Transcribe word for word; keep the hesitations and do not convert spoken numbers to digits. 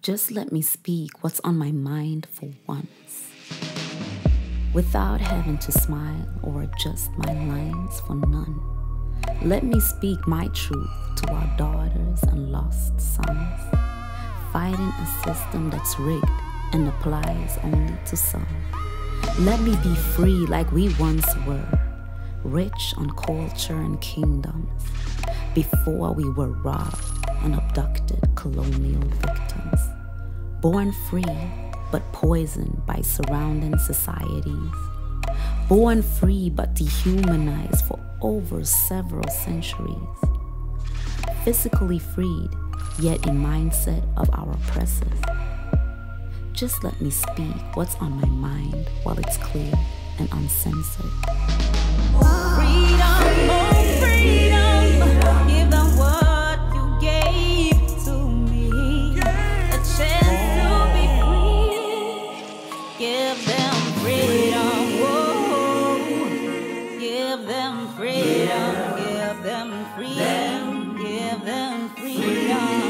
Just let me speak what's on my mind for once, without having to smile or adjust my lines for none. Let me speak my truth to our daughters and lost sons, fighting a system that's rigged and applies only to some. Let me be free like we once were, rich on culture and kingdoms, before we were robbed and abducted colonial victims. Born free, but poisoned by surrounding societies. Born free, but dehumanized for over several centuries. Physically freed, yet in mindset of our oppressors. Just let me speak what's on my mind while it's clear and uncensored. Freedom, oh freedom, give them what you gave to me. A chance to be free. Give them freedom, whoa. Give them freedom, give them freedom, give them freedom.